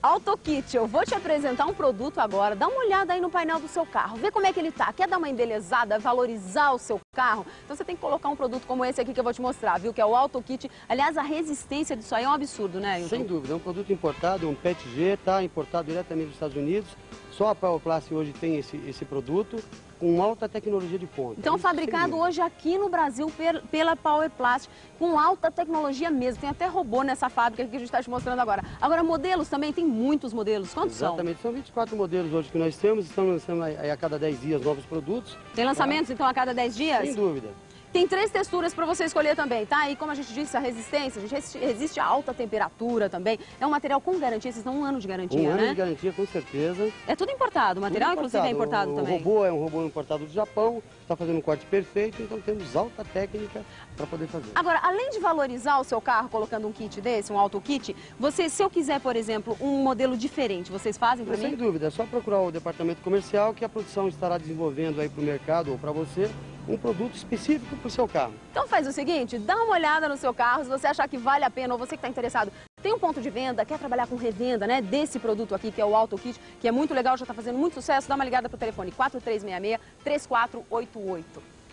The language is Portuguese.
AutoKit, eu vou te apresentar um produto agora. Dá uma olhada aí no painel do seu carro, vê como é que ele tá. Quer dar uma embelezada, valorizar o seu carro? Então você tem que colocar um produto como esse aqui que eu vou te mostrar, viu? Que é o AutoKit. Aliás, a resistência disso aí é um absurdo, né, Ailton? Sem dúvida, é um produto importado, um PETG, tá? Importado diretamente dos Estados Unidos. Só a Powerplast hoje tem esse produto com alta tecnologia de ponta. Então, fabricado hoje aqui no Brasil pela Powerplast, com alta tecnologia mesmo. Tem até robô nessa fábrica que a gente está te mostrando agora. Agora, modelos também, tem muitos modelos. Quantos são? Exatamente, são 24 modelos hoje que nós temos. Estamos lançando aí a cada 10 dias novos produtos. Tem lançamentos, então, a cada 10 dias? Sem dúvida. Tem 3 texturas para você escolher também, tá? E como a gente disse, a resistência, a gente resiste a alta temperatura também. É um material com garantia, vocês dão 1 ano de garantia, né? 1 ano de garantia, com certeza. É tudo importado, o material inclusive é importado também. O robô é um robô importado do Japão, está fazendo um corte perfeito, então temos alta técnica para poder fazer. Agora, além de valorizar o seu carro colocando um kit desse, um AutoKit, se eu quiser, por exemplo, um modelo diferente, vocês fazem para mim? Sem dúvida, é só procurar o departamento comercial que a produção estará desenvolvendo aí para o mercado ou para você um produto específico para o seu carro. Então faz o seguinte, dá uma olhada no seu carro, se você achar que vale a pena ou você que está interessado, tem um ponto de venda, quer trabalhar com revenda, né, desse produto aqui, que é o AutoKit, que é muito legal, já está fazendo muito sucesso, dá uma ligada para o telefone 4366-3488.